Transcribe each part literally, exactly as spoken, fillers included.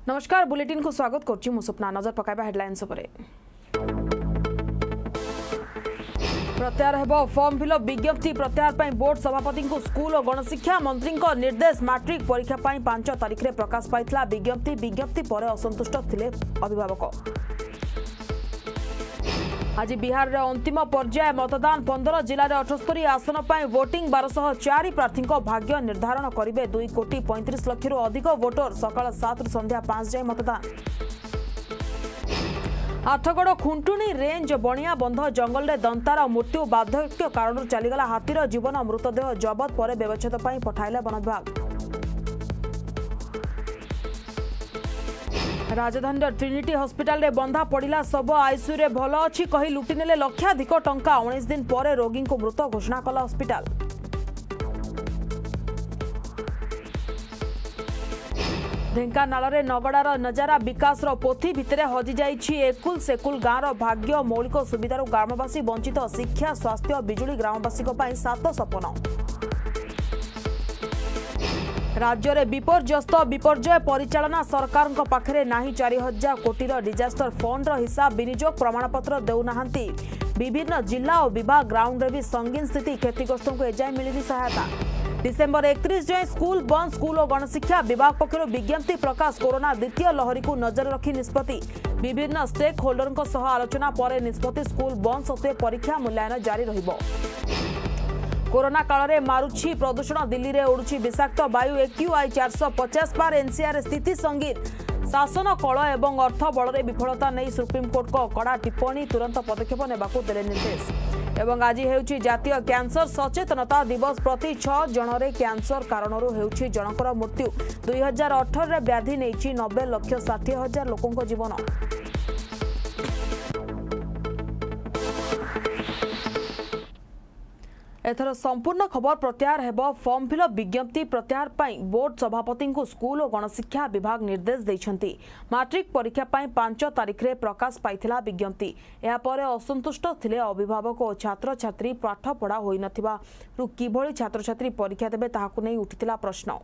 नमस्कार बुलेटिन को स्वागत करछि मु स्वप्ना नजर पकाइबा हेडलाइंस उपरे। प्रत्याहार हेबो फॉर्म फिलअप विज्ञप्ति प्रत्याहार पई बोर्ड सभापति को स्कूल और गणशिक्षा मंत्री को निर्देश मैट्रिक परीक्षा पई पांच तारिख रे प्रकाश पाइतला विज्ञप्ति विज्ञप्ति पर असंतुष्ट थिले अभिभावक। आज बिहार रे अंतिम पर्याय मतदान पंद्रह जिले में अठस्तरी आसन पर वोटिंग बारश चार प्रार्थी भाग्य निर्धारण करेंगे दुई कोटी पैंतीस लक्ष रु अधिक वोटर सकाल सात रु संध्या पांच जाए मतदान। आठगड़ खुंटुणी रेंज बणिया बंध जंगल में दंतार मृत्यु बार्धक्य कारण चलीगला हाथीर जीवन मृतदेह जबत पर व्यवच्छेद पठाइले वन विभाग। राजधानी ट्रिनिटी हॉस्पिटल रे बंधा पड़िला सब आईसीयू रे भल अछि कही लुटि नेले लक्षाधिक टंका उन्नीस दिन पर रोगी को मृत घोषणा कला हॉस्पिटल। ढेंकानाल रे नगड़ार नजारा विकास रो पोथी भितरे हजि जाइछि एकुल सेकुल गाँव भाग्य मौलिक सुविधार ग्रामवासी वंचित शिक्षा स्वास्थ्य बिजुली ग्रामवासी सात सपन। राज्य में विपर्यस्त विपर्यय परिचालना सरकार पाखरे नाही चार हजार कोटी डिजास्टर फंड हिसाब विनियोग प्रमाणपत्र देउनाहांती विभिन्न जिला और विभाग ग्राउंड रे भी संगीन स्थिति क्षतिग्रस्त को एजाए मिली सहायता। डिसेम्बर एकतीस जाए स्कूल बंद स्कूल और गणशिक्षा विभाग पक्षर विज्ञप्ति प्रकाश कोरोना द्वितीय लहरी को नजर रखी निष्पत्ति विभिन्न स्टेक होल्डर सह आलोचना पर निष्पत्ति स्कूल बंद सत्वे परीक्षा मूल्यांकन जारी रहिबो। कोरोना काल में मारुछि प्रदूषण दिल्ली रे उड़ुछि विषाक्त वायु एक्यूआई चार सौ पचास पार एनसीआर स्थिति संगीन शासन कल एवं अर्थ बल में विफलता नहीं सुप्रीमकोर्ट को कड़ा टिप्पणी तुरंत पदक्षेप नेबाकू देले निर्देश। एवं आज हेउछि जातीय कैंसर सचेतनता दिवस प्रति छह जनरे कैंसर कारणरू हेउछि जनकर मृत्यु दुई हजार अठर व्याधि नहीं नब्बे लक्ष षाठी हजार लोकों जीवन। एथर संपूर्ण खबर प्रत्याहार हेबो फॉर्म फिलअप विज्ञप्ति प्रत्याहार पई बोर्ड सभापति को स्कूल और गणशिक्षा विभाग निर्देश दैछंती मैट्रिक परीक्षा पई पांच तारिख रे प्रकाश पाइथिला विज्ञप्ति या परे असंतुष्ट थिले अभिभावक और छात्र छात्री पाठ पढ़ा होई नथिबा रु किभଳି छात्र छात्री परीक्षा देबे ताहाकु नै उठितिला प्रश्न।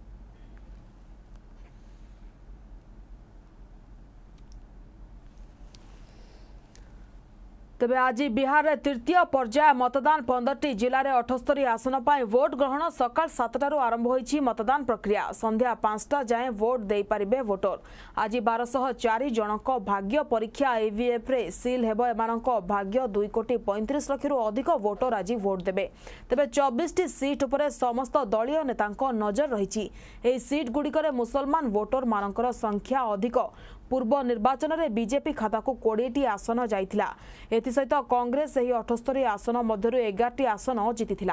तेबे आज बिहार रे तृतीय पर्याय मतदान पंद्रह जिले में अठस्तरी आसन पर वोट ग्रहण सकाल सातटारू आरंभ होईछि मतदान प्रक्रिया संध्या पांचटा जाए वोट दे पारिबे वोटर। आज बारश चार जनक भाग्य परीक्षा ईवीएफ रे सील हेबो एमानक भाग्य दुई कोटी पैंतीस लक्ष रु अधिक वोटर आज वोट देबे। तेबे चौबीस टी सीट उपरे समस्त दलीय नेतांक नजर रहिछि एही सीट गुड़िकरे मुसलमान वोटर मानकर संख्या अधिक पूर्व निर्वाचन में बीजेपी खाता को बीस टी आसन जाइथिला एथि सहित कांग्रेस एही अठस्तरी आसन मध्यरु एगार टी आसन जीतिथिला।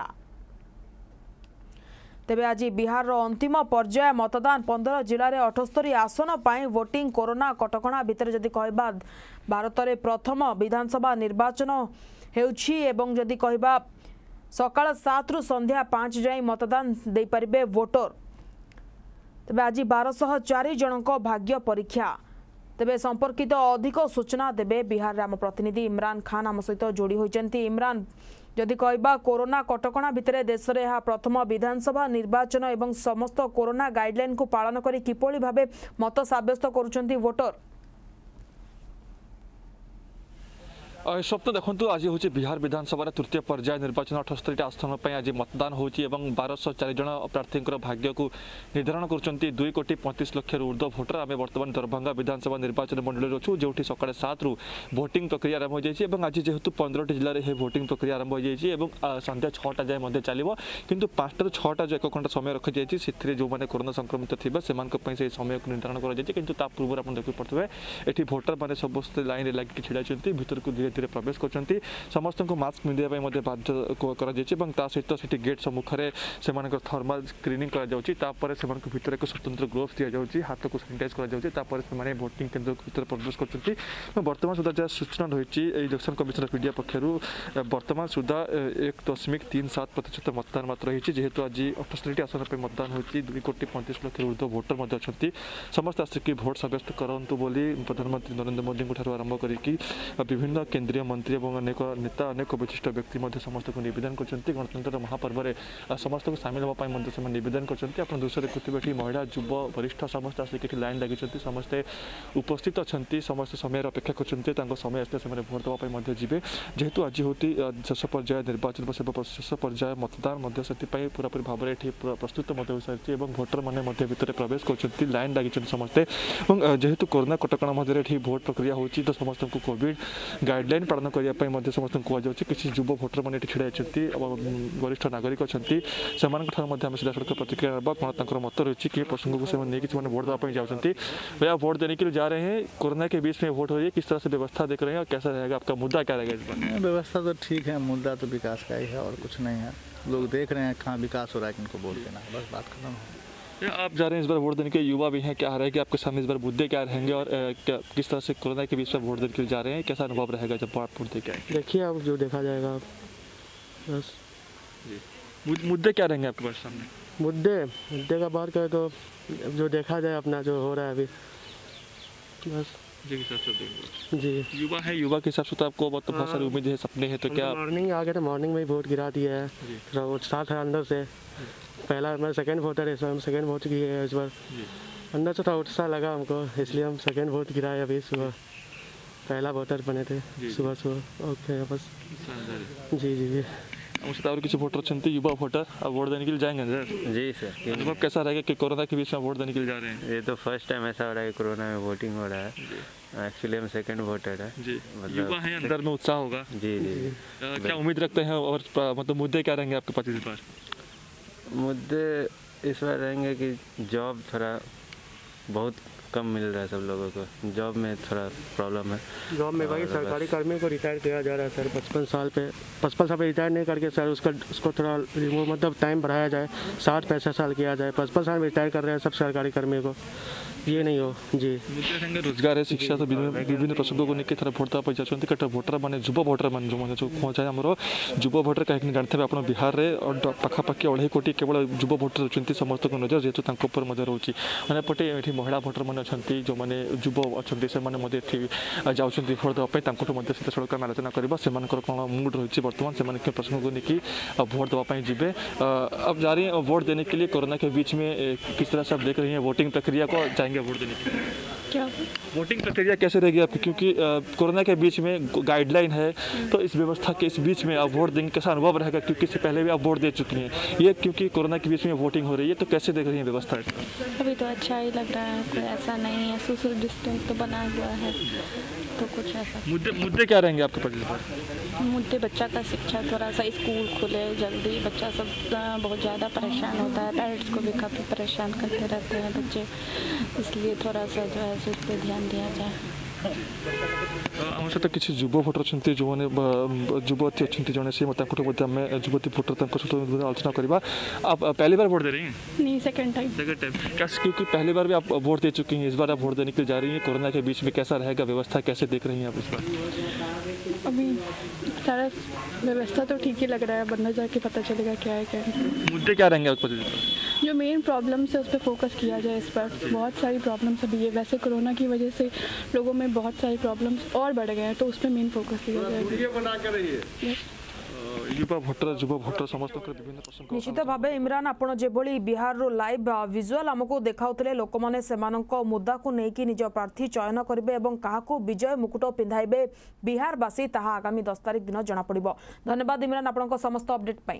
तेबे आज बिहार रो अंतिम पर्याय मतदान पंद्रह जिले में अठस्तरी आसन पर वोटिंग कोरोना कटकणा भितर जदि कहबा भारत में प्रथम विधानसभा निर्वाचन हेउछि एवं जदि कहबा सकाळ सात रु संध्या पांच जाए मतदान दे पारिबे वोटर। तेबे आज बारश चार जनक भाग्य परीक्षा तेबे संपर्कित अधिक सूचना देबे बिहार आम प्रतिनिधि इमरान खान आम सहित जोड़ी होइचंती। इमरान जदि कहबा कोरोना कटकणा भितर देश में यह प्रथम विधानसभा निर्वाचन एवं समस्त कोरोना गाइडलाइन को पालन करी किपरि भाबे मत साब्यस्त करूचंती वोटर। स्वप्न देखु आज हूँ बिहार विधानसभा तृतीय पर्याय निर्वाचन अठस्तरी आसन पर आज मतदान होची बारश चार जन प्रार्थी भाग्य को निर्धारण कर दुई कोटी पैंतीस लक्ष ऊर्ध्व भोटर आम बर्तमान दरभंगा विधानसभा निर्वाचन मंडल अच्छू जो सका सात रु भोटिंग प्रक्रिया आरंभ हो आज जेहेतु पंद्रह जिले में भोटिंग प्रक्रिया आरंभ हो संध्या छटा जाए चलो किंतु पांचटा छटा जो एक घंटा समय रखी जाए से जो मैंने कोरोना संक्रमित थे से समय को निर्धारण कर पूर्व आप देखी पड़े ये भोटर मैंने समस्त लाइन लगे ढड़ा भर को धीरे धीरे प्रवेश कर समस्त को मास्क पिंधा बाध्य सहित से गेट सम्मुखें से थर्माल स्क्रीनिंग कर भीतर एक स्वतंत्र ग्लोव्स दि जाऊँगी हाथ को सानिटाइज कर भोटिंग केन्द्र भीतर प्रवेश कर बर्तमान सुधा जहाँ सूचना रही इलेक्शन कमिशन मीडिया पक्षर बर्तमान सुधा एक दशमिक तीन सात प्रतिशत मतदान मात्र रही जेहेतु आज अठस्तरी आसन पर मतदान होती दुई कोटी पैंतीस लक्ष ऊर्ध्व भोटर अच्छा समस्त आसिक भोट सब्यस्त करूँ बोली प्रधानमंत्री नरेंद्र मोदी आरंभ कर विभिन्न केन्द्र केंद्रीय मंत्री और अनेक नेता अनेक विशिष्ट व्यक्ति समस्त को नवेदन कर गणतंत्र महापर्व में समस्त को सामिल होगा नवेदन कर दृश्य देखुए महिला युव वरिष्ठ समस्त आसिक लाइन लगी समस्ते उपस्थित अच्छा समस्त समय अपेक्षा कर समय आसते भोट देवाई जी जेहेतु आज हूँ शेष पर्याय निर्वाचन शेष पर्याय मतदान से पूरापूरी भाव में प्रस्तुत हो सारी भोटर मैंने भितर प्रवेश कर लाइन लगी समस्ते जेहेतु कोरोना कटका मध्य भोट प्रक्रिया होती तो समस्त को कोविड गाइडलाइन पालन करने समस्त कहु किसी युव भोटर मैंने छिड़ा वरिष्ठ नागरिक अच्छा से सीधा सड़क प्रतिक्रिया कौन मत रही कि प्रसंग को नहीं भोट देवाई जाती भैया वोट देने के लिए जा रहे हैं कोरोना के बीच में वोट हो रही है किस तरह से व्यवस्था देख रहे हैं और कैसा रहेगा आपका मुद्दा क्या रहेगा इस बार? व्यवस्था तो ठीक है मुद्दा तो विकास का ही है और कुछ नहीं है लोग देख रहे हैं कहाँ विकास हो रहा है किनको वोट देना है बस बात खत्म है। आप जा रहे हैं इस बार वोट देने के युवा भी हैं क्या रहेगा आपके सामने इस बार मुद्दे क्या रहेंगे और क्या किस तरह से कोरोना के बीच में वोट देने के लिए जा रहे हैं कैसा अनुभव रहेगा जब वोट दे के आएंगे? देखिए अब जो देखा जाएगा बस जी मुद्दे क्या रहेंगे आपके पास सामने? मुद्दे मुद्दे का बात करें तो जो देखा जाए अपना जो हो रहा है अभी बस जी जी युवा है युवा के हिसाब से तो आपको बहुत बहुत सारी उम्मीद है सपने हैं तो क्या मॉर्निंग आ गया था मॉर्निंग में ही वोट गिरा दिया है थोड़ा उत्साह था अंदर से पहला मैं सेकंड वोटर है इस बार हम सेकंड वोट किए हैं इस बार अंदर से थोड़ा उत्साह लगा हमको इसलिए हम सेकंड वोट गिराए अभी सुबह पहला वोटर बने थे सुबह सुबह ओके बस जी जी जी मुझे और किसी वोटर अच्छे युवा वोटर अब वोट देने के लिए जाएंगे सर? जी सर अनुभव कैसा रहेगा कि कोरोना के बीच में वोट देने के लिए जा रहे हैं? ये तो फर्स्ट टाइम ऐसा हो रहा है कि कोरोना में वोटिंग हो रहा है एक्चुअली हम सेकंड वोटर है जी युवा है अंदर में उत्साह होगा जी जी क्या उम्मीद रखते हैं और मतलब मुद्दे क्या रहेंगे आपके पास इस बार? मुद्दे इस बार रहेंगे कि जॉब थोड़ा बहुत कम मिल रहा है सब लोगों को जॉब में थोड़ा प्रॉब्लम है जॉब में भाई सरकारी कर्मियों को रिटायर किया जा रहा है सर पचपन साल पे पचपन साल पे रिटायर नहीं करके सर उसका उसको थोड़ा रिमूव मतलब टाइम बढ़ाया जाए साठ पैंसठ साल किया जाए पचपन साल में रिटायर कर रहे हैं सब सरकारी कर्मियों को ये नहीं हो जी रोजगार है शिक्षा तो विभिन्न प्रसंगों को लेकर थोड़ा भोट देवा जाती कटा भोटर मैंने युव भोटर मैंने जो मैंने जो पहुँचाए आम युव भोटर कहीं जानते हैं आप बिहार में पाखापाखि अढ़ाई कोटी केवल युव भोटर अच्छे समस्त को नजर जेहतु रोचे मैंने पटे ये महिला भोटर मैंने अच्छा जो मैंने युव अच्छा से जाऊँ भोट देवाई सीधा सड़क आम आलोचना करवा से कौन मुड रही बर्तमान से प्रसंग को लेकिन भोट देवाई जी अब जा रही है वोट देने के लिए कोरोना के बीच में किस तरह से आप देख रही हैं वोटिंग प्रक्रिया को जाएंगे वोट देने के लिए क्या वोटिंग प्रक्रिया कैसे रहेगी आपकी क्योंकि कोरोना के बीच में गाइडलाइन है तो इस व्यवस्था के इस बीच में आप वोट देंगे कैसा अनुभव रहेगा क्योंकि इससे पहले भी आप वोट दे चुकी हैं ये क्योंकि कोरोना के बीच में वोटिंग हो रही है तो कैसे देख रही है व्यवस्था? अभी तो अच्छा ही लग रहा है कोई ऐसा नहीं है सोशल डिस्टेंस तो बना हुआ है तो कुछ ऐसा मुद्दे मुद्दे क्या रहेंगे आपके पास? मुद्दे बच्चा का शिक्षा थोड़ा सा स्कूल खुले जल्दी बच्चा सब बहुत ज़्यादा परेशान होता है पेरेंट्स को भी काफ़ी परेशान करते रहते हैं बच्चे इसलिए थोड़ा सा जो है उस पर ध्यान दिया जाए। आम सहित किसी युव भोटर अच्छा जो मैंने युवती अच्छा जड़े से आम युवती भोटर आलोचना करवा आप पहली बार वोट दे रही हैं? नहीं सेकंड टाइम सेकंड टाइम क्या क्योंकि पहली बार भी आप वोट दे चुकी हैं इस बार आप वोट देने के लिए जा रही हैं कोरोना के बीच में कैसा रहेगा व्यवस्था कैसे देख रही हैं आप इस बार? अभी सारा व्यवस्था तो ठीक ही लग रहा है बंदा जाके पता चलेगा क्या है क्या नहीं। मुद्दे क्या रहेंगे आपको? जो मेन प्रॉब्लम्स है उस पर फोकस किया जाए इस पर बहुत सारी प्रॉब्लम्स अभी है वैसे कोरोना की वजह से लोगों में बहुत सारी प्रॉब्लम्स और बढ़ गए हैं तो उस पर मेन फोकस किया जाए। युवा भोटर युवा भोटर समस्त विभिन्न प्रसंग निश्चित भाव इमरान आपण जेभली बिहार रो लाइव विजुअल आमको देखाउतले लोक माने सेमानक मुद्दा को नेकी निज प्रार्थी चयन करिवे एवं काहाको विजय मुकुट पिंधाइबे बिहार बासी ताहा आगामी दस तारिख दिन जना पड़िबो। धन्यवाद इमरान आपनक समस्त अपडेट पई।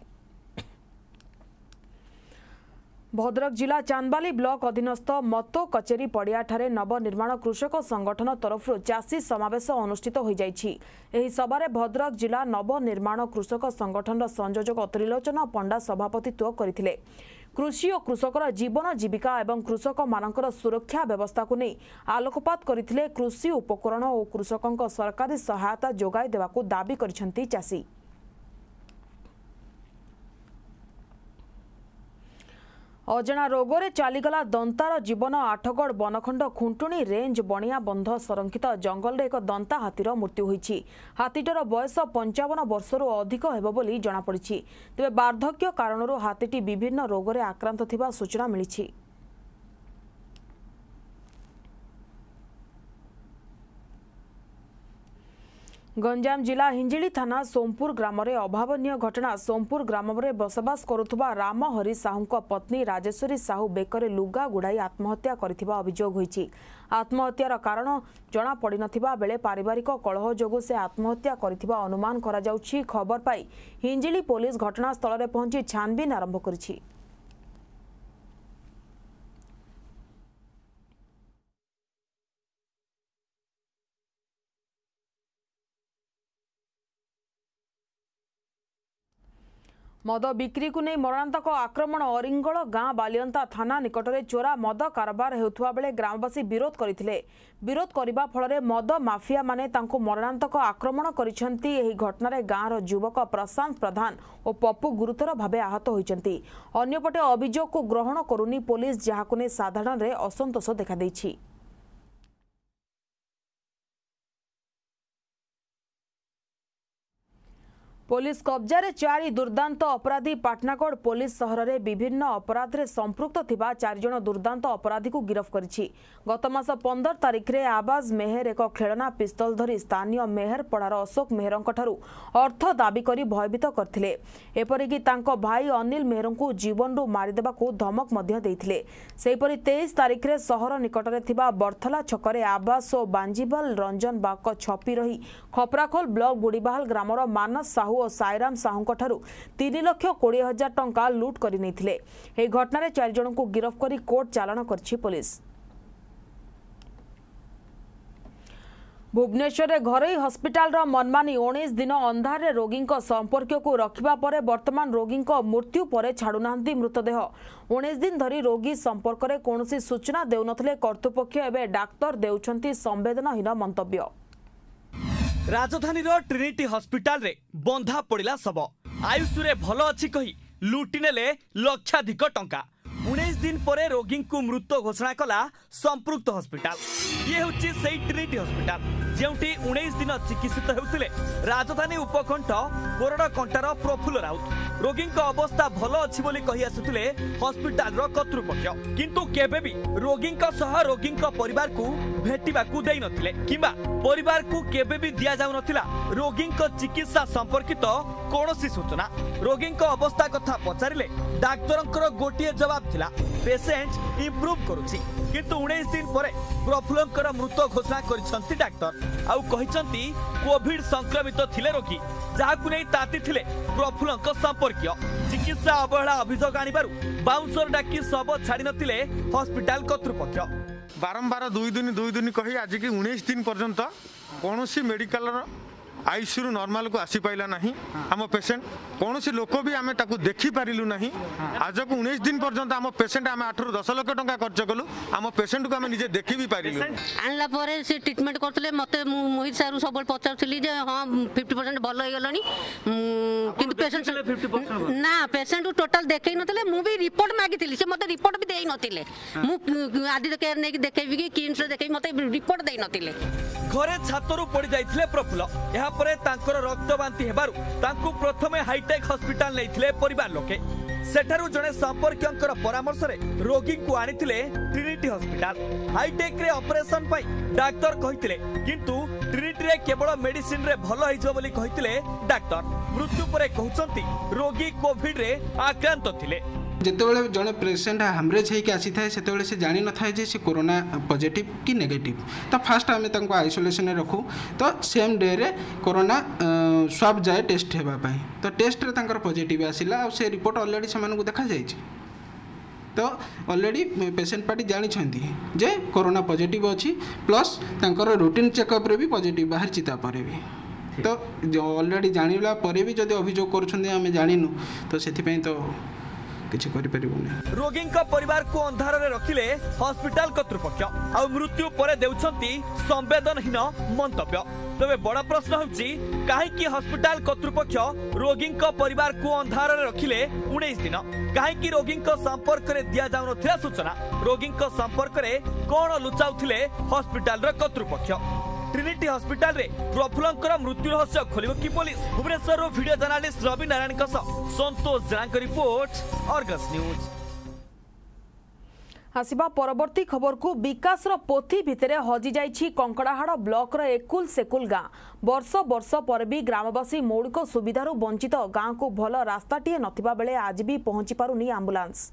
भद्रक जिला चांदबाली ब्लॉक अधीनस्थ मतो कचेरी पड़िया ठारे नवनिर्माण कृषक संगठन तरफ चाषी समावेश अनुष्ठित हो जाइछि। एही सभारे भद्रक जिला नवनिर्माण कृषक संगठन संयोजक त्रिलोचन पंडा सभापतित्व करथिले। कृषि और कृषकर जीवन जीविका एवं कृषक मानकर सुरक्षा व्यवस्था को नहीं आलोकपात करथिले। कृषि उपकरण और कृषकों सरकारी सहायता जोगाई देवाकू दाबी करिसेंती चाषी। अजना रोगरे चलीगला दंतार जीवन आठगड़ बनखंड खुंटुणी रेंज बणिया बंध संरक्षित जंगल एक दंता हाथीर मृत्यु होईछि। हाथीटर बयस पंचावन वर्षरू अधिक हेबो बोली जणा पड़िछि। तेबे वार्धक्य कारणरू हाथीटी विभिन्न रोगरे आक्रांत थिबा सूचना मिलिछि। गंजाम जिला हिंजिली थाना सोमपुर ग्राम रे अभावनीय घटना। सोमपुर ग्राम में बसवास करुवा राम हरि साहू पत्नी राजेश्वरी साहू बेकरे लुगा गुड़ाई आत्महत्या करथिबा अभियोग होईछि। आत्महत्यार कारण जना पड़ी नथिबा बेले पारिवारिक कलह जोगु से आत्महत्या करथिबा अनुमान करा जाउछि। खबर पाई हिंजिली पुलिस घटनास्थल रे पहुंची छानबीन आरंभ करिछि। मद बिक्री को नहीं मरणांतक आक्रमण अरिंगल गाँ बालियंता थाना निकट में चोरा मद कारबार हेउथुवा बेले ग्रामवासी विरोध करथिले। विरोध करबा फल मद माफिया माने तांको मरणांतक आक्रमण करिसेंती। एही घटना रे गाँर युवक प्रशांत प्रधान और पप्पू गुरुतर भावे आहत होइसेंती। अन्यपटे अभियोग को ग्रहण करुनी पुलिस, जहाको ने साधारण रे असंतोष देखा दैछि। पुलिस कब्जा रे चारि दुर्दांत अपराधी। पाटनागढ़ पुलिस सहर रे विभिन्न अपराध रे संपृक्त थिबा चार जण दुर्दांत अपराधी को गिरफ्त करिछि। गत मास पंद्रह तारिख रे आवाज मेहर एक खेलना पिस्तल धरी स्थानीय मेहर पड़ार अशोक मेहरंक ठारू अर्थ दाबी करी भयभीत करथिले। एपरिकी तांको भाई अनिल मेहर को जीवन रु मारिदेबा को धमक मध्य देथिले। सेहीपरि तेईस तारिख रे सहर निकट रे थिबा बर्थला छकरे आवास और बांजीबाल रंजन बाक छपी रही खपराखोल ब्लॉक बुड़ीबाहाल ग्रामर मानस साहू और साईराम साहू ठारू तीन लक्ष कोड़े हजार टंका लुट कर घटना रे चार जन को गिरफ्त करी कोर्ट चालाण करछि पुलिस। भुवनेश्वर रे घरोई हस्पिटाल रो मनमानी उन्नीस दिन अंधार रे रोगी संपर्क को रखिबा परे वर्तमान रोगी मृत्यु पर छाड़ुनाहांती मृतदेह। उन्नीस दिन धरी रोगी संपर्क रे कोनोसी सूचना देउनथले कर्तृपक्ष एबे डाक्टर देउछंती संवेदनहीन मंतव्य। राजधानी रो ट्रिनिटी हॉस्पिटल रे बंधा पड़िला सब आयुष रे भलो अछि कही लुटी नेले लक्षाधिक टंका। उन्नीस दिन परे रोगी को मृत घोषणा कला संपृक्त हॉस्पिटल। ये होची सेई ट्रिनिटी हॉस्पिटल जेउटी उन्नीस दिन चिकित्सित हेउथिले राजधानी उपकंठ कोरड़ कंटार प्रफुल्ल राउत। रोगी को अवस्था भलो अछि बोली कहि आसुथिले हॉस्पिटल रो कर्तृपक्ष, किंतु केबे भी रोगी को सह रोगी को परिवार को भेटिबा को देई नथिले किबा परिवार को केबे भी दिया जाउ नथिला रोगी को चिकित्सा संपर्कित कोनोसी सूचना। रोगी को अवस्था कथा पचारिले डाक्टरंकर गोटिए जवाब थिला पेशेंट इंप्रूव करूची, किंतु उन्नीस दिन परे प्रफुल्लंकर मृत घोषणा करिसंती डाक्टर। आउ कहिसंती कोविड संक्रमित थिले रोगी जाहाकु नै ताती थिले प्रफुल्लंक संपर्कीय। चिकित्सा अवहेला अभियोग आनिबारु बाउंसर डाकी सब छाड़ी नथिले हॉस्पिटल कर्तृपक्ष। बारंबार दुई दिन दुई दिन कही आज की उन्नीस दिन पर्यंत कौन सी मेडिकल आईसीयू नॉर्मल को आसी पाइला नहीं। आम पेशेंट कौन सी लोक भी आम देखी पारिलु नहीं। आज को उन्नीस दिन पर्यंत आम पेशेंट आम आठ रु दस लाख टंका खर्च कलु आम पेशेंट को आम निजे देखी भी पारिलु। आनला परे से ट्रीटमेंट करथले मते मोहित सारू सब पचारथली जे हां पचास परसेंट भलो हो गलनी, किंतु पेशेंट ना पेशेंट टोटल देखै नथले। मु भी रिपोर्ट मागिथिली से मते रिपोर्ट भी देई नथिले। मु आदि केयर नै देखैबी कि किम्स रे देखै मते रिपोर्ट देई नथिले। घरे छातरू पड़ी जाइथिले प्रफुल्ल। यहाँ परे तांकर रक्त बांति हेबारु तांकु प्रथमे हाईटेक हॉस्पिटल नैथिले परिवार लोके। सेठारु जने संपर्कयंकर परामर्श रे रोगी को आनिथिले ट्रिनिटी हॉस्पिटल। हाईटेक रे ऑपरेशन पई डाक्टर कहिथिले, किंतु ट्रिनिटी रे केवल मेडिसिन रे भलो होइजो बोली कहिथिले डाक्टर। मृत्यु परे कहउचंती रोगी कोविड रे आक्रांत थिले। जितेबाला जड़े पेसेंट हामरेज होकर आसी थाए से से जानी न था जे कोरोना पॉजिटिव कि नेगेटिव। तो फास्ट आम आइसोलेशन रखू तो सेम डे रे कोरोना स्वाब जाए टेस्ट होगापाई। तो टेस्ट रे तांकर पॉजिटिव आसिला और से रिपोर्ट ऑलरेडी से देखा जाए। तो ऑलरेडी पेसेंट पार्टी जानी जे कोरोना पॉजिटिव अच्छी प्लस तांकर रूटीन चेकअप रे भी पॉजिटिव बाहर चिता पर भी। तो ऑलरेडी जानिला परे भी जदि अभियोग करुछन्ते आमे जानिनु तो सेथिपई तो किछि करि परिबोनी। रोगी का परिवार को अंधार रे रखिले हॉस्पिटल कर्तृपक्ष आ मृत्यु परे देउछंती संवेदनहीन मंतव्य। तबे बड़ा प्रश्न होछि काहे कि हॉस्पिटल कर्तृपक्ष रोगी का परिवार को अंधार रे रखिले उन्नीस दिन। काहे कि रोगी का संपर्क रे दिया जाउ नथिला सूचना। रोगी का संपर्क रे कोन लुचाउथिले हॉस्पिटल रे कर्तृपक्ष। ट्रिनिटी हॉस्पिटल रे प्रफुल्लंकर मृत्यु रहस्य खोलिबो कि पुलिस। भुवनेश्वर रो वीडियो जर्नलिस्ट रवि नारायण का संतोष जनांक रिपोर्ट अर्गस न्यूज। आसिबा परवर्ती खबर को विकास रो पोथी भितरे हजि जाइछि कंकड़ाहाड़ ब्लॉक रो एकुल सेकुल गाँ वर्ष वर्ष पर भी ग्रामवासी मौलिक सुविधारू वंचित गाँ को भल रास्ताटीए नथिबा बेले आज भी पहुंची पारुनी एम्बुलेंस।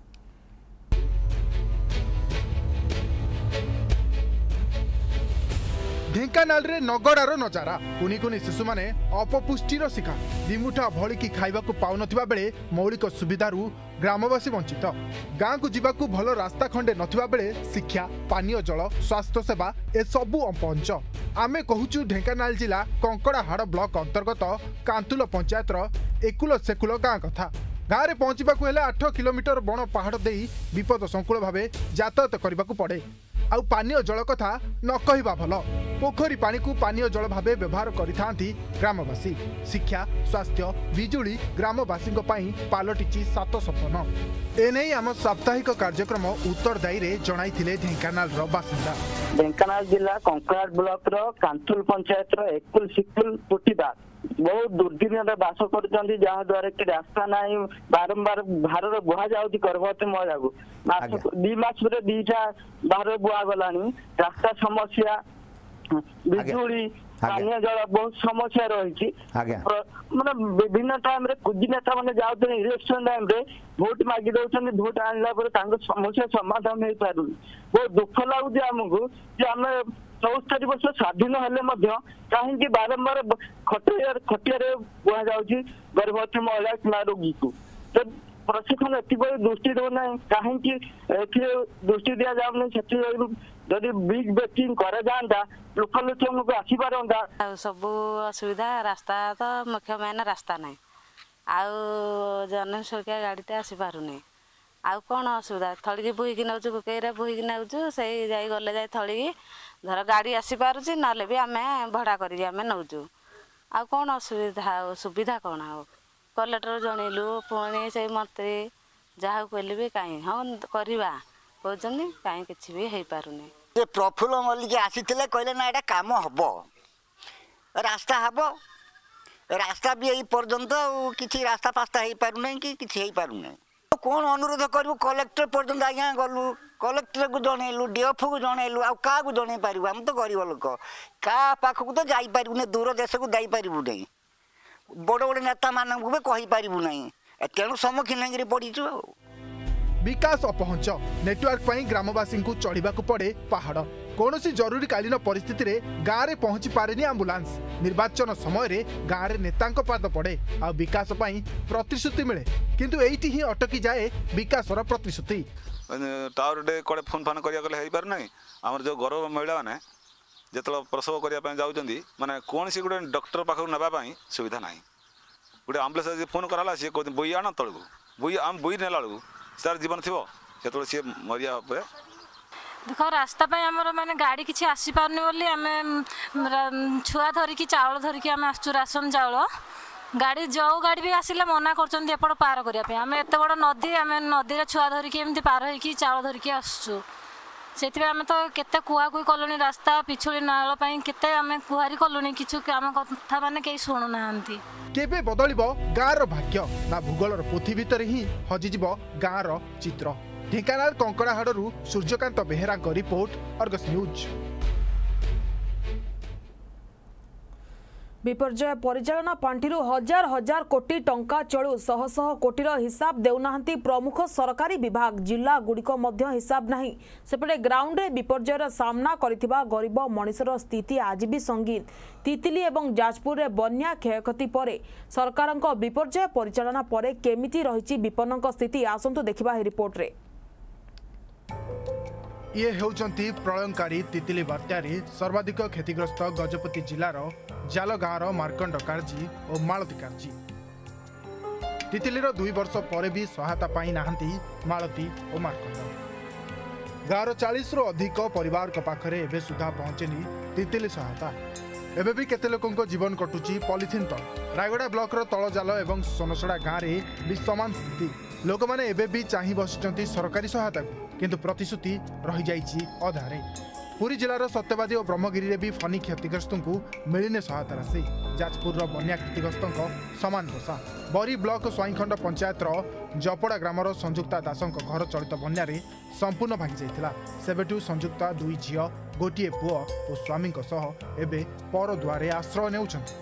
ढेंकानाल रे नगड़ार नजारा कुनी कुनी शिशु माने अपपुष्टिर शिकार दिमुठा भलिकी खाइबाकू पाउनथिबा बेले मौलिक सुविधारू ग्रामवासी वंचित गाँ को जीवाकू भल रास्ता खंडे नथिबा बेले शिक्षा पानीय जल स्वास्थ्य सेवा ए सबु अपंच आमे कहूचु ढेंकानाल जिला कंकड़ाहाड़ ब्लॉक अंतर्गत कांतुल पंचायतर एकुल सेकुल गाँ कथा गाँव में पहुंचवाकू हेले आठ किलोमीटर बण पहाड़ देई विपद संकुल भावे यातायात करबाकू पड़े आउ पानीय जल कथा न कहवा भल पोखरी पानी को पानीय जल भावे व्यवहार करिथांती ग्रामवासी शिक्षा स्वास्थ्य बिजुली ग्रामवासी पालटिची सात सपन एने आम साप्ताहिक कार्यक्रम उत्तरदायी रे जणाइथिले ढेंकानाल रो बासिंदा। ढेंकानाल जिला कंकड़ाहाड़ ब्लॉक रो कांतुल पंचायत रो एकुल सिकुल पुटीदार बहुत दुर्दिन बास कर जहाद्वारा कि रास्ता ना बारंबार बाहर बुहा जाऊँगी गर्भवती महिला को दी मास दीटा बाहर बुहा गला रास्ता समस्या बिजुली पानीय जल बहुत समस्या रही मतलब विभिन्न टाइम रे कुछ नेता मैंने जाते इलेक्शन टाइम रे भोट मागी दौरान भोट आनला समस्या समाधान हो पार बहुत दुख लगुच आमको आम चौस्तरी वर्ष स्वाधीन हेले कहीं बारंबार खटिया खटिया बुहा जाऊँगी गर्भवती महिला कि रोगी को तो प्रशिक्षण एत दृष्टि दौना कहीं दृष्टि दि जाऊनी जदि बिग बेटिंग कर जाता लोक लोक आसी पारंता सब असुविधा रास्ता तो मुख्य मेन रास्ता ना आउ जन सुरक्षा गाड़ीटा आसी पारुनी आउ कौन असुविधा थड़ी बुहीकी नौचु कुकईरा बुहीकी नौचु से जाई गले जाए थड़ी धर गाड़ी आसी पारुची नले भी आमे भड़ा करी आमे नौचु आउ कौन असुविधा सुविधा कौन हो कलेक्टर जनइलु पुणी से मंत्री जहाँ कहले भी कहीं हाँ करवा कहते कहीं किसी भी हो पारुनी जे प्रफुल्ल मल्लिक आसीथिले कहले ना एटा काम हबो रास्ता हबो रास्ता भी यही पर्यंत किसी रास्ता पास्ता हो पारुना कि किसी हो पारुना कौन अनुरोध करूँ कलेक्टर पर्यंत आज्ञा गलु कलेक्टर को जनइलु डीएफ को जनइलु आ क्या जन पारू आम तो गरीब लोक क्या पाखक तो जापरू दूर देश को जापरू नहीं बड़ बड़ नेता मानक भी कहीपरू नहीं तेणु सम्मुखीन होकर पड़ीचु विकास अपहंच नेटवर्क पई ग्रामवासी को चढ़ा पड़े पहाड़ कौन जरूरी कालीन परिस्थिति रे गाँव में पहुंची पारेनी एम्बुलेंस निर्वाचन समय रे गाँव में नेता पाद पड़े आ विकास पई प्रतिश्रुति मिले किंतु एइटी ही अटकी जाए विकासर प्रतिश्रुति टावर डे कड़े फोन फान करना आम जो गर्भ महिला मैंने जो प्रसव करने जाऊँगी माने कौन सी गोटे डॉक्टर पाखक नापी सुविधा ना गोटे आम्बुलेंस फोन कराला सी कहते बोई आण तलू बोई आम बोई नेला बेलू सार जीवन थी से सी मरिया देख रास्ता आमर माने गाड़ी किसी आसी पारनी बोली आम छुआ धरिकी चाउल धरिकी आम आसु राशन चाउल गाड़ी जो गाड़ी भी आसिले मना कर पार करने आम एत बड़ नदी आम नदी छुआ धरिकी एमती पार होगी चाउल धरिकी आसु से आम तो केते कुआकुई कलुनी रास्ता पिछुड़ी नाल केते आम गुहारी कलुनी किछु आम कथा माने कहीं शुणुना केबे बदलिबो गाँर भाग्य ना भूगोलर पोथी भितर ही हजिजिबो गाँर चित्र। ढेंकानाल कंकड़ाहाड़रू सूर्यकांत बेहेरा रिपोर्ट अर्गस न्यूज। विपर्जय परिचालना पांठिरू हजार हजार कोटी टंका चलू शह शह कोटीर हिसाब देउनाहांती प्रमुख सरकारी विभाग जिला गुड़िक मध्य हिसाब नहीं सेपटे ग्राउंड रे विपर्जयर सामना करिथिबा गरीब मनिषर स्थिति आज भी संगीन तितिली एवं जाजपुर रे बन्या क्षयक्षति परे सरकारक विपर्जय परिचालना परे केमिति रहिछि विपन्नक स्थिति आसंतु देखिबा हे रिपोर्ट रे। ये हेउचंती प्रलयंकारी तितिली बात्यारे सर्वाधिक क्षतिग्रस्त गजपति जिलार जाल गाँवर मार्कंड कार्जी और मालती कार्जी तितिलीर दुई वर्ष पर भी सहायता पाई नाहंती मालती और मार्कंड गाँवर चालीस रु अधिक परिवार पाखरे एबे सुधा पहुंचेनी तितिली सहायता एबे भी केते लोकंको जीवन कटुची पॉलिथिन तल रायगड़ा ब्लॉक रो तल जाल एवं सोनसड़ा गाँव में भी समान स्थिति लोक मैंने एबे भी चाहि बसिचंती सरकारी सहायता को किंतु प्रतिश्रुति रही जाइछि अधारे पुरी जिलार सत्यवादी और ब्रह्मगिरी में भी फनी क्षतिग्रस्त को मिलने सहायता राशि। जाजपुर बन्या क्षतिग्रस्त समान दशा। बरी ब्लॉक स्वाईखंड पंचायत जपड़ा ग्रामर संजुक्ता दास घर चलित बन्या संपूर्ण भांगी जाइथिला। सेबेठू संजुक्ता दुई झियो गोटे पुओ और स्वामी एवं पर द्वारे आश्रय नेउछन्ति।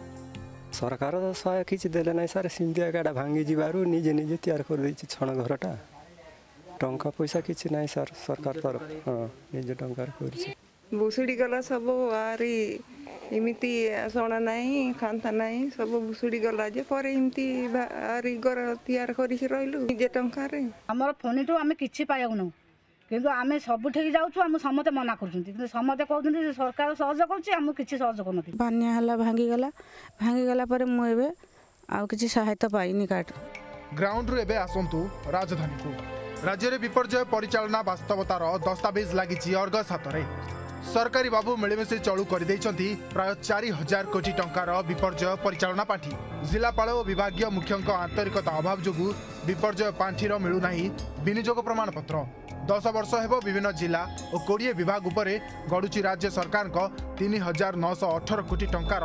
सरकार तो सहाय किसी देले ना सारे सिंधिया गाड़ा भांगी जीवारू निजे निजे तैयार कर दी छण घरटा टंका पैसा किसी ना सर सरकार तरफ हाँ निजे टंका भुसुड़ी गला सब आरी इमिति सोना नहीं खांता नहीं सब भुसुड़ी गला जे पर इमिति आरी घर तैयार करिक रहिलु निजे टंका रे हमर फोनिटो आमे किछि पायउनु किंतु आमे सब ठीक जाउछु हम समते मना करछुंती किंतु समते कहउछंती सरकार सहयोग करछि हम किछि सहयोग करनथि बान्या हला भांगी गला भांगी गला पर मु एबे आ किछि सहायता पाइनी काट ग्राउंड रे एबे आसंतु राजधानी को राज्य रे विपर्यय परिचालना वास्तवतार दस्तावेज लागिछि अर्गस हातरे। सरकारी बाबू मिलेमिशे चलू कर प्राय चारि हजार कोटी टंकार विपर्यय परिचालना पांठी। जिलापाल और विभागीय मुख्यों आंतरिकता अभाव जोगु विपर्यय पांठीर मिलूना विनियोग प्रमाणपत्र। दस वर्ष हेब विभिन्न जिला और कोड़े विभाग उपरे गड़ुची राज्य सरकार तीन हजार नौश अठर कोटी टंकार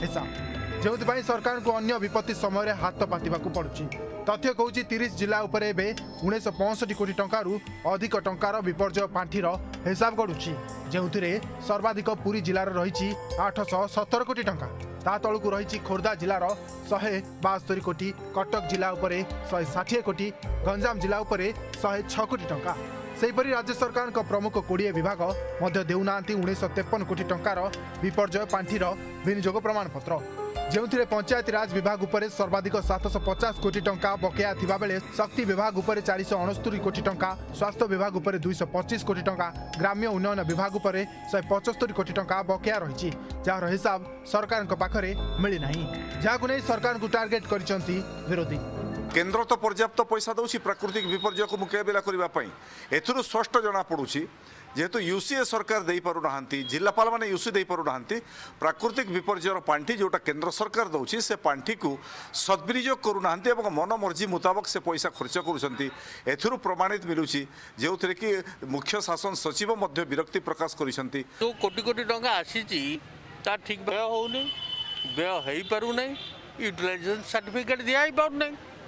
हिसाब जो सरकार को अन्य विपत्ति समय हाथ पातिबा पड़ुछि। तथ्य कहूँ तीस जिला उपरे उन्नीस पैंसठ कोटी टंकारु अधिक टंकार विपर्यय पांठीर हिसाब गड़ुछि जो सर्वाधिक पुरी जिलार रही आठश सतर कोटी टंका। ता तलू रही खोर्धा जिलार शहे बास्तरी कोटी, कटक जिला उपरे शहे षाठी कोटी, गंजाम जिला उपरे शहे छ कोटी टंका। सेहीपरि राज्य सरकार प्रमुख कोड़े विभाग मध्य देउना उन्नीस तेपन कोटी टंकार विपर्यय पांठीर विनियोग प्रमाणपत्र जो पंचायती राज विभाग उपरे सर्वाधिक सातश पचास कोटी टंका बकेया थिबा बेले शक्ति विभाग उपरे चारिश अणस्तरी कोटी टंका, स्वास्थ्य विभाग उपरे दुईश पचिश कोटी टंका, ग्राम्य उन्नयन विभाग उपरे शहे पचस्तरी कोटी टंका बकेया रही जार हिसाब सरकार पाखरे मिली नहीं जहां नहीं सरकार को टार्गेट करिसंती विरोधी। केन्द्र तो पर्याप्त पैसा दौर प्राकृतिक विपर्यय को मुकाबला करने एथुरु स्पष्ट जना पड़ुछि जेहेतु यूसीए सरकार दे पारुना जिलापाल मैंने यूसी दे पारुना प्राकृतिक विपर्यय पांठी जोटा केन्द्र सरकार दौर से पांठी को सद्विनियोग करूना मन मर्जी मुताबक से पैसा खर्च करुँच प्रमाणित मिलूँ जो थे कि मुख्य शासन सचिव मध्य विरक्ति प्रकाश करिसंती। तो कोटी कोटी टंका आसी ठीक व्यय होनी व्यय हो पारुना यूटिलाइजेशन सर्टिफिकेट दिया पारुना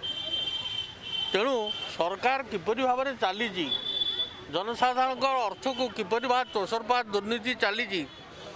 तेणु सरकार किपरि भाव में चली जनसाधारण अर्थ को किपरि भाव तोषरपात दुर्नीति चली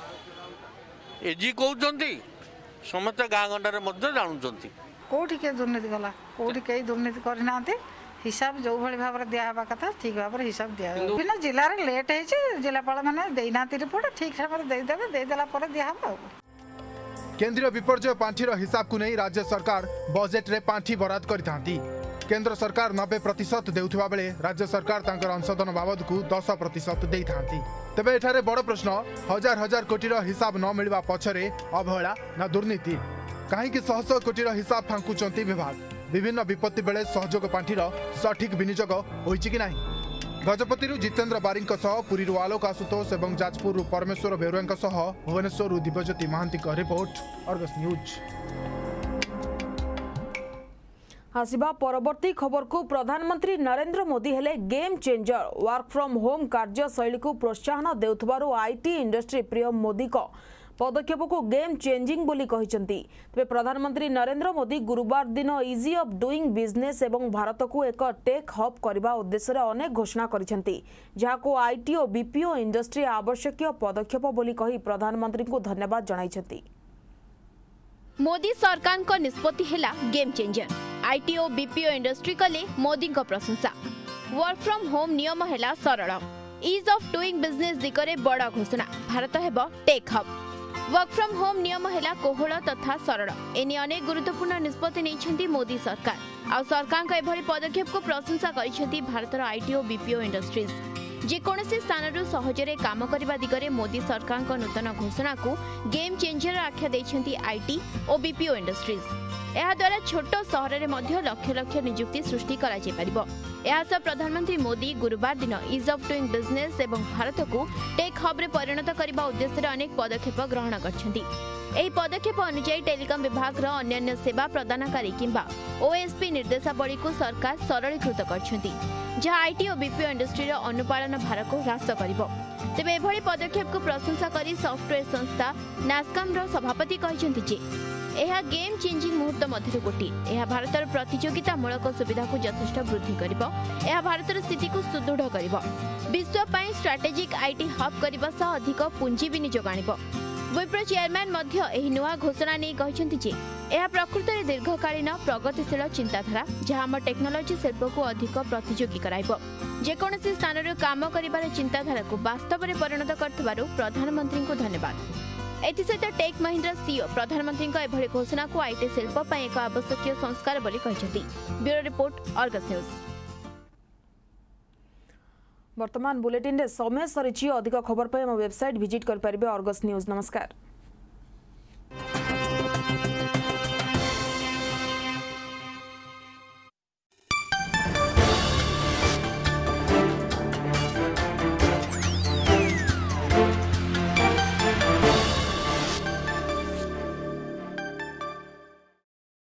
एजी कहते समस्त गाँ गंडारे जानुंट कौटी के दुर्नीति गला कौटी कई दुर्नीति करना हिसाब जो भाई भाव में दिया कथा ठीक भाव में हिसाब दिया विभिन्न जिले में लेट है जिलापाल मैंने देना रिपोर्ट ठीक समय देदेवे देदेला दिया केंद्रीय विपर्यय पांठीर हिसाब को नहीं राज्य सरकार बजेट रे पांठी बराद करथांती। केंद्र सरकार नब्बे प्रतिशत देउथिबा बेले राज्य सरकार तांकर अंशधन बाबद को दस प्रतिशत देइथांती। तेबे एठारे बड़ प्रश्न हजार हजार कोटीर हिसाब न मिलवा पछरे अवहेला ना दुर्नीति कहीं शह शह कोटीर हिसाब फांकुचंती विभाग। विभिन्न विपत्ति बेले सहयोग पांठीर सठिक विनियोग होइछि कि नाही। गजपति जितेन्द्र बारी पुरी आलोक आशुतोष और जाजपुर परमेश्वर बेरुआ भुवनेश्वर दिव्यज्योति महांती रिपोर्ट अर्गस न्यूज। आसिबा परवर्ती खबर को प्रधानमंत्री नरेंद्र मोदी हेले game changer work from home कार्यशैली को प्रोत्साहन देउथबारु आईटी इंडस्ट्री प्रिय मोदी को पदक्षेप को गेम चेंजिंग बोली कहिसंती। तबे प्रधानमंत्री नरेंद्र मोदी गुरुवार दिन इजी ऑफ डूइंग बिजनेस एवं भारत को एक टेक हब करने उद्देश्य अनेक घोषणा करिसंती जहाको आईटी और बीपीओ इंडस्ट्री आवश्यक पदक्षेप बोली कही प्रधानमंत्री को धन्यवाद जणाइछंती। मोदी सरकार को निष्पत्ति हेला गेम चेंजर आईटी और बीपीओ इंडस्ट्री कले मोदी को प्रशंसा। वर्क फ्रॉम होम नियम हेला सरल इज ऑफ डूइंग बिजनेस दिगरे बड़ घोषणा भारत हेब tech hub. Work from home नियम हेला कोहल तथा सरल एने अनेक गुरुत्वपूर्ण निष्पत्ति नहीं मोदी सरकार आ सरकार का एभली पदक्षेप को प्रशंसा करिसेंती भारतर आईटी और बीपीओ इंडस्ट्रीज। जेकोसी स्थान सहजरे काम करने दिगरे मोदी सरकार को नूतन घोषणा को गेम चेंजर आख्या देइछंती आईटी और बीपीओ इंडस्ट्रीज। यह द्वारा छोट सहर में लक्ष लक्ष नियुक्ति सृष्टि करा जाय परिबो। यह सब प्रधानमंत्री मोदी गुरुवार दिन इज ऑफ डूइंग बिजनेस एवं भारत को टेक हब रे परिणत करने उद्देश्य अनेक पदक्षेप ग्रहण करछंती। एही पदक्षेप अनुसार टेलिकम विभाग रो अन्य सेवा प्रदानकारी किंबा ओएसपी निर्देशावली को सरकार सरलीकृत करछंती, जहां आईटी और बीपीओ इंडस्ट्री रो अनुपालन भार को ह्रास करिवो। तेबे एभली पदक्षेप को प्रशंसा करी सॉफ्टवेयर संस्था नास्कम रो सभापति कहछंती जे यह गेम चेंजिंग मुहूर्त मध्य गोटे। यह भारतर प्रतियोगितामूलक सुविधा को यथेष्ट वृद्धि करिवो। यह भारतर स्थिति को सुदृढ़ करिवो। विश्व पई स्ट्रैटेजिक आईटी हब करिबा सह अधिक पुंजी विनियोग आनिबो। विप्रो चेयरमैन मध्य एही नुआ घोषणा नै कहछन्ति जे यह प्रकृत में दीर्घकालीन प्रगतिशील चिंताधारा जहां हम टेक्नोलोजी शिल्प को अधिक प्रतियोगी कराइबो। जेकोसी स्थान रे काम करिबार चिंताधारा को वास्तव में परिणत करथिबारु प्रधानमंत्री को धन्यवाद। एथिसहित टेक महिंद्रा सीईओ प्रधानमंत्री एभली घोषणा को आईटी शिल्प पई एक आवश्यक संस्कार बोली कहछन्ति। Bureau report Argus news. वर्तमान बुलेटिन रे समय सरिछि। अधिक खबर पे हम वेबसाइट विजिट कर परिबे अर्गस न्यूज। नमस्कार।